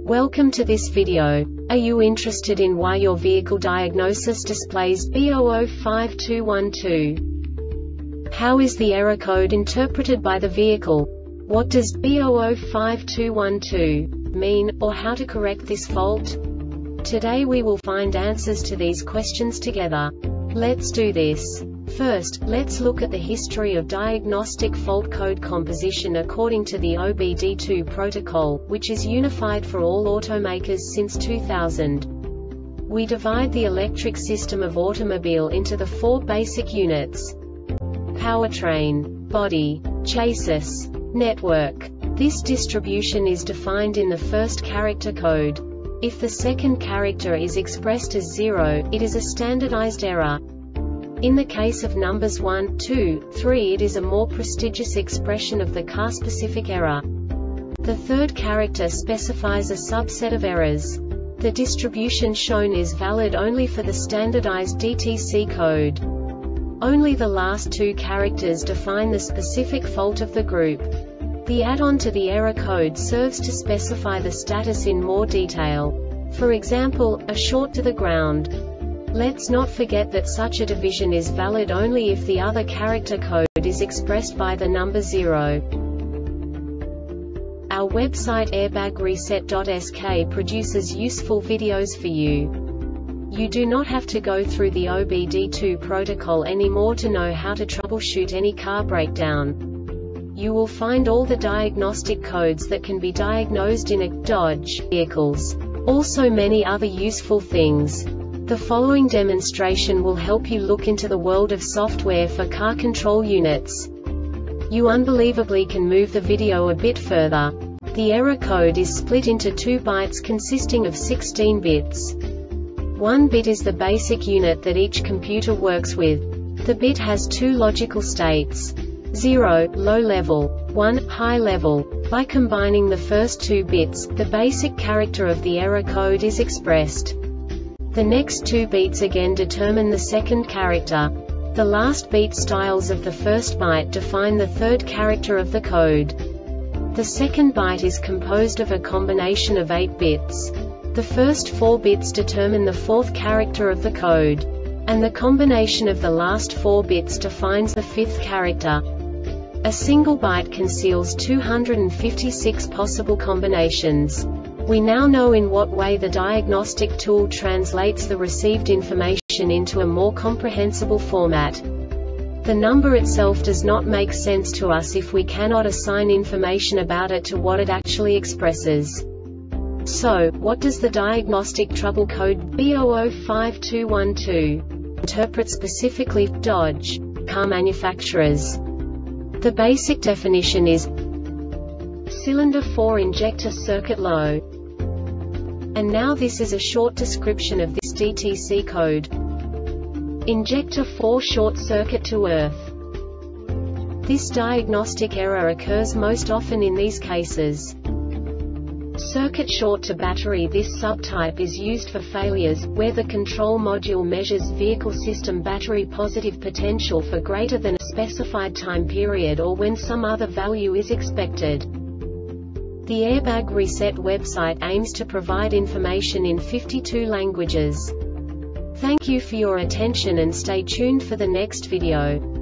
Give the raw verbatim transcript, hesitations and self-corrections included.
Welcome to this video. Are you interested in why your vehicle diagnosis displays B zero zero five two one two? How is the error code interpreted by the vehicle? What does B zero zero five two one two mean, or how to correct this fault? Today we will find answers to these questions together. Let's do this. First, let's look at the history of diagnostic fault code composition according to the O B D two protocol, which is unified for all automakers since two thousand. We divide the electric system of automobile into the four basic units: powertrain, body, chassis, network. This distribution is defined in the first character code. If the second character is expressed as zero, it is a standardized error. In the case of numbers one, two, three, it is a more prestigious expression of the car-specific error. The third character specifies a subset of errors. The distribution shown is valid only for the standardized D T C code. Only the last two characters define the specific fault of the group. The add-on to the error code serves to specify the status in more detail. For example, a short to the ground. Let's not forget that such a division is valid only if the other character code is expressed by the number zero. Our website airbag reset dot S K produces useful videos for you. You do not have to go through the O B D two protocol anymore to know how to troubleshoot any car breakdown. You will find all the diagnostic codes that can be diagnosed in a Dodge vehicles. Also many other useful things. The following demonstration will help you look into the world of software for car control units. You unbelievably can move the video a bit further. The error code is split into two bytes consisting of sixteen bits. One bit is the basic unit that each computer works with. The bit has two logical states: zero, low level, one, high level. By combining the first two bits, the basic character of the error code is expressed. The next two beats again determine the second character. The last beat styles of the first byte define the third character of the code. The second byte is composed of a combination of eight bits. The first four bits determine the fourth character of the code. And the combination of the last four bits defines the fifth character. A single byte conceals two hundred fifty-six possible combinations. We now know in what way the diagnostic tool translates the received information into a more comprehensible format. The number itself does not make sense to us if we cannot assign information about it to what it actually expresses. So, what does the diagnostic trouble code B zero zero five two one two interpret specifically for Dodge car manufacturers? The basic definition is cylinder four injector circuit low. And now this is a short description of this D T C code. Injector four short circuit to earth. This diagnostic error occurs most often in these cases. Circuit short to battery. This subtype is used for failures, where the control module measures vehicle system battery positive potential for greater than a specified time period or when some other value is expected. The Airbag Reset website aims to provide information in fifty-two languages. Thank you for your attention and stay tuned for the next video.